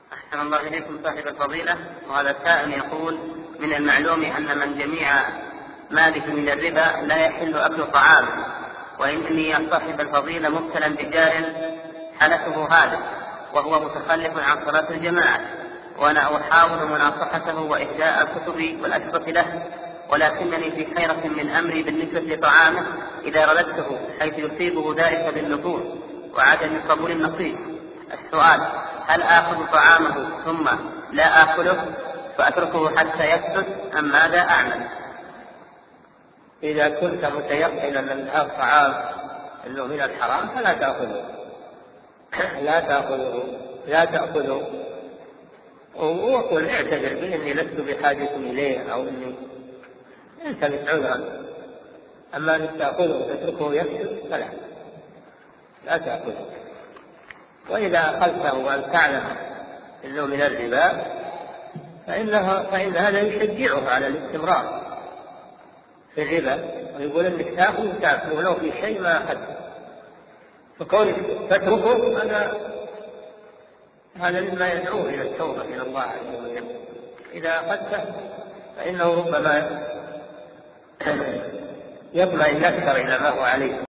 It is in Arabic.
أحسن الله إليكم صاحب الفضيلة. وهذا سائل يقول: من المعلوم أن من جميع ماله من الربا لا يحل أكل طعامه، وإنني يا صاحب الفضيلة مبتلى بجار حالته هذا وهو متخلف عن صلاة الجماعة، وأنا أحاول مناصحته وإهداء الكتب والأشرطة له، ولكنني في حيرة من أمري بالنسبة لطعامه إذا رددته، حيث يصيبه ذلك بالنفور وعدم قبول النصيب. السؤال: هل آخذ طعامه ثم لا آكله فأتركه حتى يسكت أم ماذا أعمل؟ إذا كنت متيقنا أن هذا الطعام أنه من الحرام فلا تأخذه، لا تأخذه وقل اعتذر بإني لست بحاجة إليه، أو إني التمس عذرا. أما أن تأخذه وتتركه يسكت فلا، لا تأخذه. وإذا أخذته وأن تعلم أنه من الربا فإن هذا يشجعه على الاستمرار في الربا، ويقول أنك تأخذ ولو في شيء ما أخذته، فكونك تتركه هذا مما يدعوه إلى التوبة إلى الله عز وجل. إذا أخذته فإنه ربما يطمئن أكثر إلى ما هو عليه.